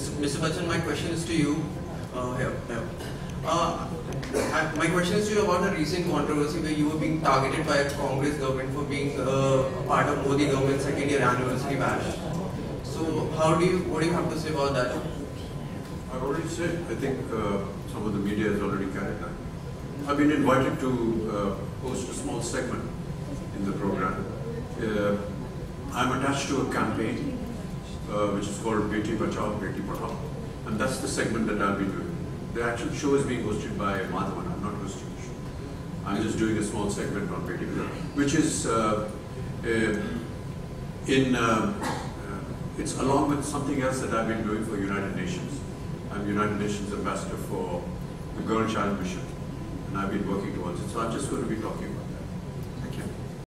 Mr. Bachchan, my question is to you. My question is to you about a recent controversy where you were being targeted by a Congress government for being a part of Modi government's second-year anniversary bash. So, what do you have to say about that? I've already said. I think some of the media has already carried that. I've been invited to host a small segment in the program. I'm attached to a campaign which is called Beti, Bachao, Beti, and that's the segment that I'll be doing. The actual show is being hosted by Madhavan. I'm not hosting the show. I'm just doing a small segment on Beti, which is it's along with something else that I've been doing for United Nations. I'm United Nations Ambassador for the Girl Child Mission, and I've been working towards it. So I'm just going to be talking about it.